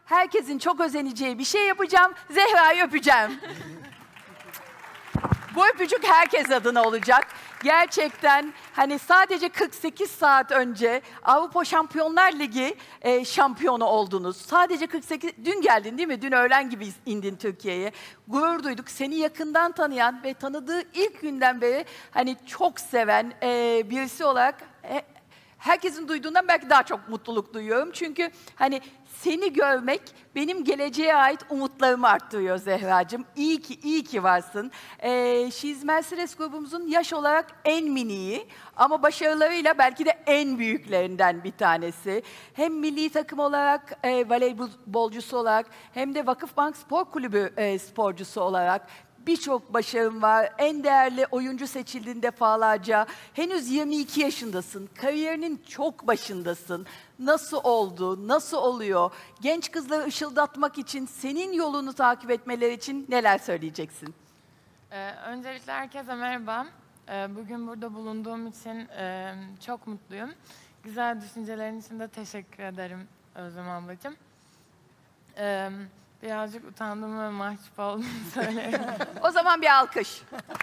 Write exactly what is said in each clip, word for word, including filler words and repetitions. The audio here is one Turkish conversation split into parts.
herkesin çok özeneceği bir şey yapacağım. Zehra'yı öpeceğim. Bu öpücük herkes adına olacak. Gerçekten hani sadece kırk sekiz saat önce Avrupa Şampiyonlar Ligi e, şampiyonu oldunuz. Sadece kırk sekiz... Dün geldin değil mi? Dün öğlen gibi indin Türkiye'ye. Gurur duyduk. Seni yakından tanıyan ve tanıdığı ilk günden beri hani çok seven e, birisi olarak... E, herkesin duyduğundan belki daha çok mutluluk duyuyorum. Çünkü hani seni görmek benim geleceğe ait umutlarımı arttırıyor Zehracığım. İyi ki, iyi ki varsın. Ee, She's Mercedes grubumuzun yaş olarak en miniği ama başarılarıyla belki de en büyüklerinden bir tanesi. Hem milli takım olarak, e, voleybolcusu olarak hem de Vakıfbank Spor Kulübü e, sporcusu olarak birçok başarım var. En değerli oyuncu seçildin defalarca. Henüz yirmi iki yaşındasın. Kariyerinin çok başındasın. Nasıl oldu? Nasıl oluyor? Genç kızları ışıldatmak için, senin yolunu takip etmeleri için neler söyleyeceksin? Ee, öncelikle herkese merhaba. Ee, bugün burada bulunduğum için e, çok mutluyum. Güzel düşüncelerin için de teşekkür ederim Özlem ablacığım. Ee, birazcık utandım ve mahcup oldum söyleyeyim. O zaman bir alkış.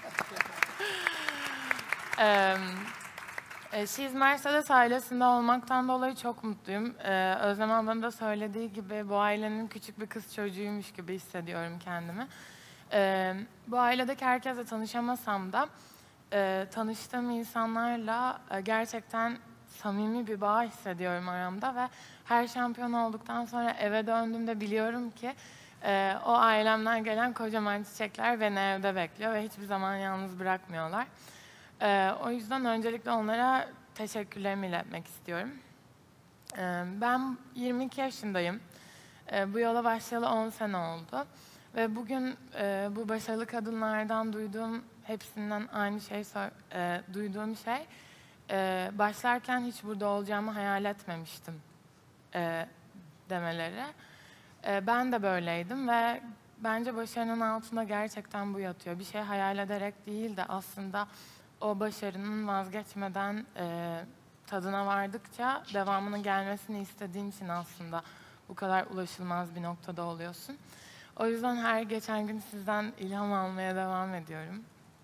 Ee, She's Mercedes ailesinde olmaktan dolayı çok mutluyum. Ee, Özlem ablanın da söylediği gibi bu ailenin küçük bir kız çocuğuymuş gibi hissediyorum kendimi. Ee, bu ailedeki herkesle tanışamasam da e, tanıştığım insanlarla e, gerçekten samimi bir bağ hissediyorum aramda ve her şampiyon olduktan sonra eve döndüğümde biliyorum ki e, o ailemden gelen kocaman çiçekler beni evde bekliyor ve hiçbir zaman yalnız bırakmıyorlar. Ee, o yüzden öncelikle onlara teşekkürlerimi iletmek istiyorum. Ee, ben yirmi iki yaşındayım. Ee, bu yola başlayalı on sene oldu. Ve bugün e, bu başarılı kadınlardan duyduğum, hepsinden aynı şey e, duyduğum şey, e, başlarken hiç burada olacağımı hayal etmemiştim e, demeleri. E, ben de böyleydim ve bence başarının altında gerçekten bu yatıyor. Bir şey hayal ederek değil de aslında o başarının vazgeçmeden e, tadına vardıkça devamının gelmesini istediğin için aslında bu kadar ulaşılmaz bir noktada oluyorsun. O yüzden her geçen gün sizden ilham almaya devam ediyorum.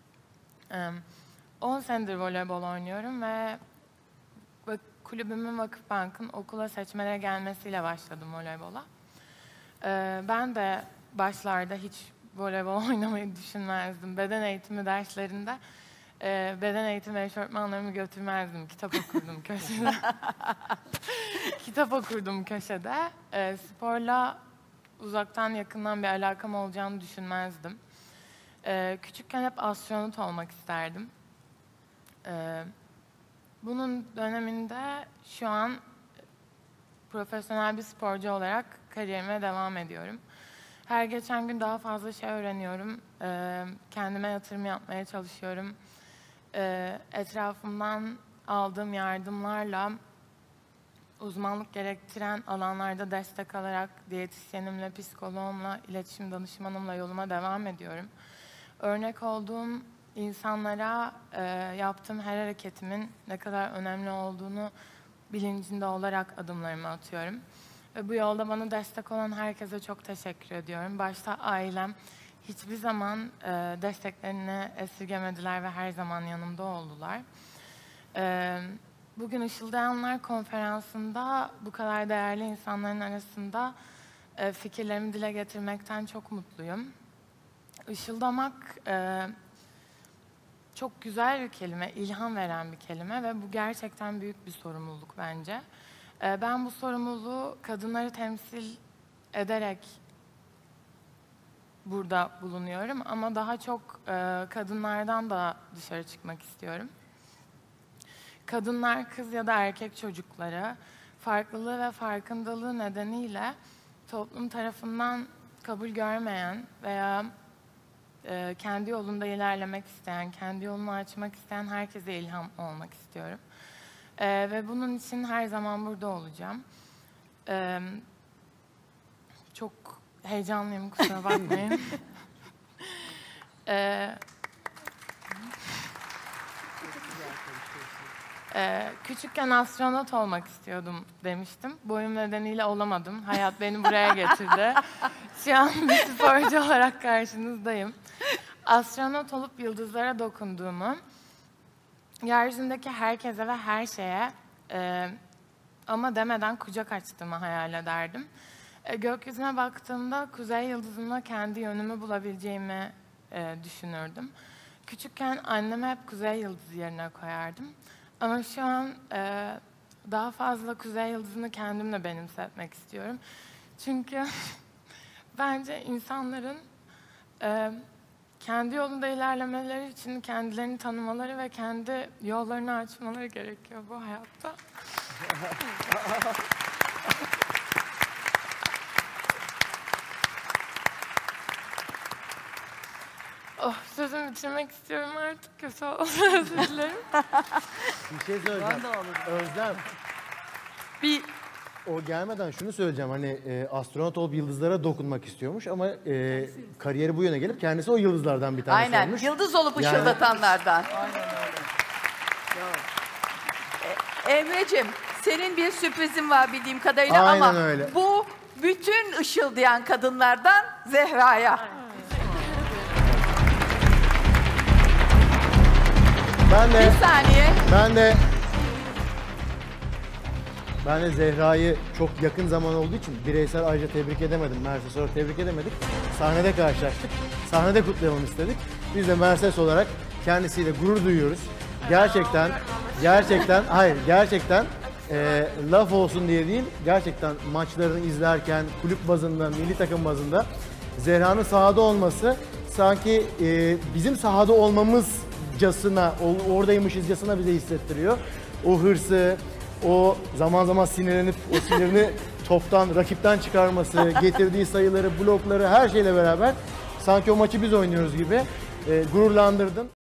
on senedir voleybol oynuyorum ve kulübümün Vakıfbank'ın okula seçmelere gelmesiyle başladım voleybola. E, ben de başlarda hiç voleybol oynamayı düşünmezdim. Beden eğitimi derslerinde e, beden eğitimi eşofmanlarımı götürmezdim. Kitap okurdum köşede. Kitap okurdum köşede. E, sporla uzaktan yakından bir alakam olacağını düşünmezdim. E, küçükken hep astronot olmak isterdim. E, bunun döneminde şu an profesyonel bir sporcu olarak kariyerime devam ediyorum. Her geçen gün daha fazla şey öğreniyorum. E, kendime yatırım yapmaya çalışıyorum. E, etrafımdan aldığım yardımlarla uzmanlık gerektiren alanlarda destek alarak diyetisyenimle, psikoloğumla, iletişim danışmanımla yoluma devam ediyorum. Örnek olduğum insanlara e, yaptığım her hareketimin ne kadar önemli olduğunu bilincinde olarak adımlarımı atıyorum. Ve bu yolda bana destek olan herkese çok teşekkür ediyorum. Başta ailem hiçbir zaman e, desteklerini esirgemediler ve her zaman yanımda oldular. E, bugün Işıldayanlar Konferansı'nda bu kadar değerli insanların arasında e, fikirlerimi dile getirmekten çok mutluyum. Işıldamak e, çok güzel bir kelime, ilham veren bir kelime ve bu gerçekten büyük bir sorumluluk bence. E, ben bu sorumluluğu kadınları temsil ederek burada bulunuyorum ama daha çok e, kadınlardan da dışarı çıkmak istiyorum. Kadınlar, kız ya da erkek çocukları farklılığı ve farkındalığı nedeniyle toplum tarafından kabul görmeyen veya e, kendi yolunda ilerlemek isteyen, kendi yolunu açmak isteyen herkese ilham olmak istiyorum. E, ve bunun için her zaman burada olacağım. E, çok heyecanlıyım, kusura bakmayın. e, Ee, küçükken astronot olmak istiyordum demiştim. Boyum nedeniyle olamadım. Hayat beni buraya getirdi. Şu an bir sporcu olarak karşınızdayım. Astronot olup yıldızlara dokunduğumu, yeryüzündeki herkese ve her şeye e, ama demeden kucak açtığımı hayal ederdim. E, gökyüzüne baktığımda kuzey yıldızında kendi yönümü bulabileceğimi e, düşünürdüm. Küçükken anneme hep kuzey yıldızı yerine koyardım. Ama şu an e, daha fazla kuzey yıldızını kendimle benimsetmek istiyorum. Çünkü bence insanların e, kendi yolunda ilerlemeleri için kendilerini tanımaları ve kendi yollarını açmaları gerekiyor bu hayatta. Oh, sözümü bitirmek istiyorum artık. Kötü oldu, özür dilerim. Bir şey söyleyeceğim. Özlem, Bir o gelmeden şunu söyleyeceğim. Hani e, astronot olup yıldızlara dokunmak istiyormuş ama e, kariyeri bu yöne gelip kendisi o yıldızlardan bir tanesi aynen olmuş. yıldız olup Yani- ışıldatanlardan. E, Emre'cim senin bir sürprizin var bildiğim kadarıyla Aynen ama öyle. bu bütün ışıldayan kadınlardan Zehra'ya. Ben de, Bir saniye. ben de, ben de Zehra'yı çok yakın zaman olduğu için bireysel ayrıca tebrik edemedim. Mercedes olarak tebrik edemedik. Sahnede karşılaştık. Sahnede kutlayalım istedik. Biz de Mercedes olarak kendisiyle gurur duyuyoruz. Gerçekten, gerçekten, hayır gerçekten e, laf olsun diye değil, gerçekten maçlarını izlerken kulüp bazında, milli takım bazında Zehra'nın sahada olması sanki e, bizim sahada olmamızcasına, o- oradaymışızcasına bize hissettiriyor. O hırsı, o zaman zaman sinirlenip o sinirini toptan, rakipten çıkarması, getirdiği sayıları, blokları her şeyle beraber sanki o maçı biz oynuyoruz gibi e, gururlandırdın.